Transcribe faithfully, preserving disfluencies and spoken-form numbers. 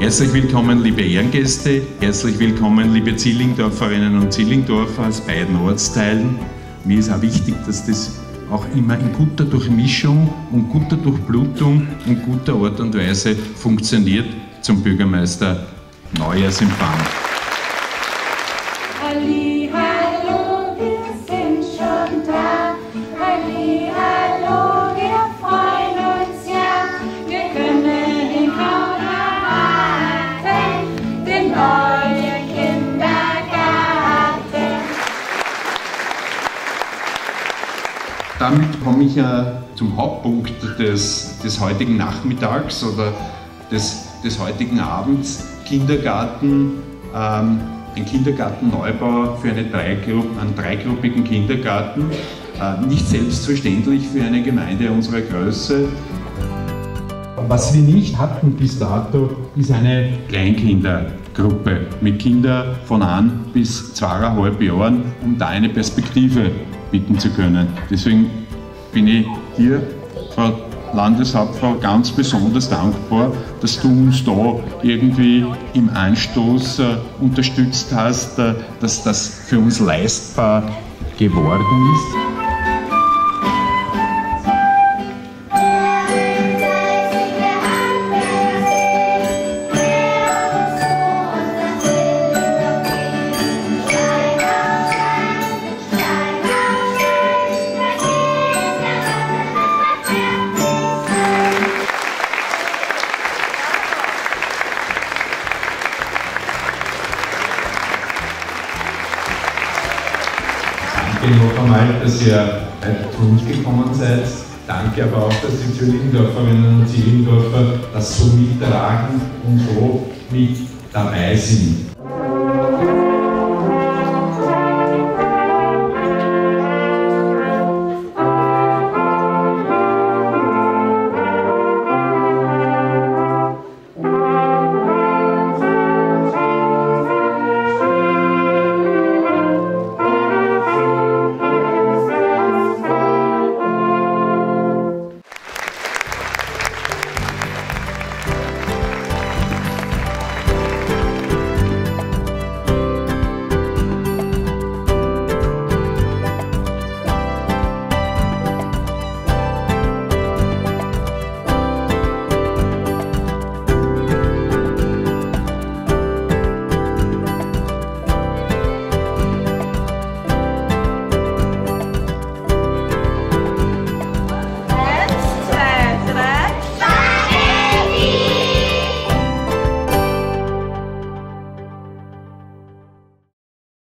Herzlich willkommen, liebe Ehrengäste, herzlich willkommen, liebe Zillingdorferinnen und Zillingdorfer aus beiden Ortsteilen. Mir ist auch wichtig, dass das auch immer in guter Durchmischung und guter Durchblutung und guter Art und Weise funktioniert zum Bürgermeister Neujahrsempfang. Halli, hallo, wir sind schon da. Halli, hallo, wir freuen uns ja. Wir können kaum erwarten, den neuen Kindergarten. Damit komme ich ja zum Hauptpunkt des, des heutigen Nachmittags oder des, des heutigen Abends. Kindergarten, ähm, ein Kindergartenneubau für eine Dreigrupp, einen dreigruppigen Kindergarten. Äh, nicht selbstverständlich für eine Gemeinde unserer Größe. Was wir nicht hatten bis dato, ist eine Kleinkindergruppe mit Kindern von ein bis zweieinhalb Jahren, um da eine Perspektive bieten zu können. Deswegen bin ich hier, Frau Landeshauptfrau, ganz besonders dankbar, dass du uns da irgendwie im Anstoß äh, unterstützt hast, äh, dass das für uns leistbar geworden ist. Danke noch einmal, dass ihr heute zu uns gekommen seid. Danke aber auch, dass die Zillingdorferinnen und Zillingdorfer das so mittragen und so mit dabei sind.